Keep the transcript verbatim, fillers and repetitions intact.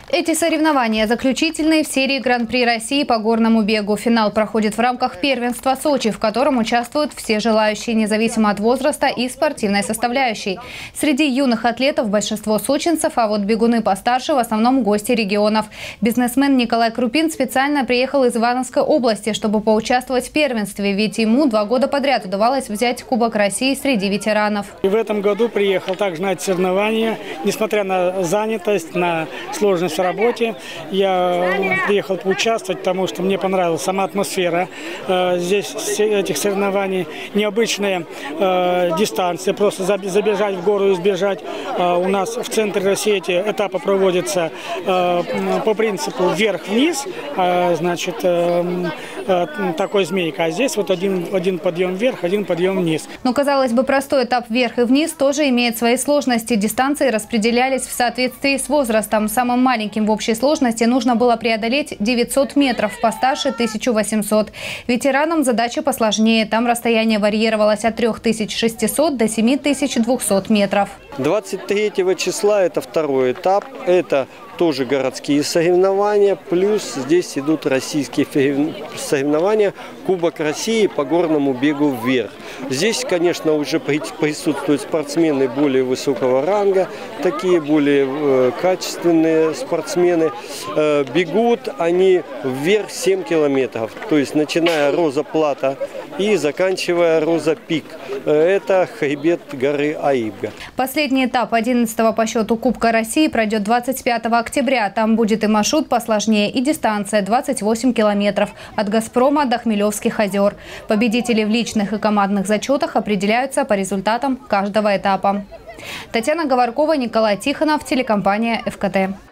Эти соревнования заключительные в серии Гран-при России по горному бегу. Финал проходит в рамках первенства Сочи, в котором участвуют все желающие, независимо от возраста и спортивной составляющей. Среди юных атлетов большинство сочинцев, а вот бегуны постарше в основном гости регионов. Бизнесмен Николай Крупин специально приехал из Ивановской области, чтобы поучаствовать в первенстве, ведь ему два года подряд удавалось взять Кубок России среди ветеранов. И в этом году приехал также на эти соревнования, несмотря на занятость, на сложность в работе. Я приехал поучаствовать, потому что мне понравилась сама атмосфера э, здесь, этих соревнований. Необычная э, дистанция, просто забежать в гору и сбежать. Э, у нас в центре России эти этапы проводятся э, по принципу вверх-вниз, э, значит, э, э, такой змейка. А здесь вот один, один подъем вверх, один подъем вниз. Но, казалось бы, простой этап вверх и вниз тоже имеет свои сложности. Дистанции распределялись в соответствии с возрастом. Самым маленьким в общей сложности нужно было преодолеть девятьсот метров, постарше – тысячу восемьсот. Ветеранам задача посложнее. Там расстояние варьировалось от трёх тысяч шестисот до семи тысяч двухсот метров. двадцать третьего числа это второй этап. Это тоже городские соревнования, плюс здесь идут российские соревнования, Кубок России по горному бегу вверх. Здесь, конечно, уже присутствуют спортсмены более высокого ранга, такие более э, качественные спортсмены. Э, бегут они вверх семь километров, то есть начиная Роза Плата и заканчивая Роза Пик. Это хребет горы Аибга. Последний этап одиннадцатого по счету Кубка России пройдет двадцать пятого октября. Там будет и маршрут посложнее, и дистанция двадцать восемь километров от Газпрома до Хмелевских озер. Победители в личных и командных зачетах определяются по результатам каждого этапа. Татьяна Говоркова, Николай Тихонов, телекомпания ФКТ.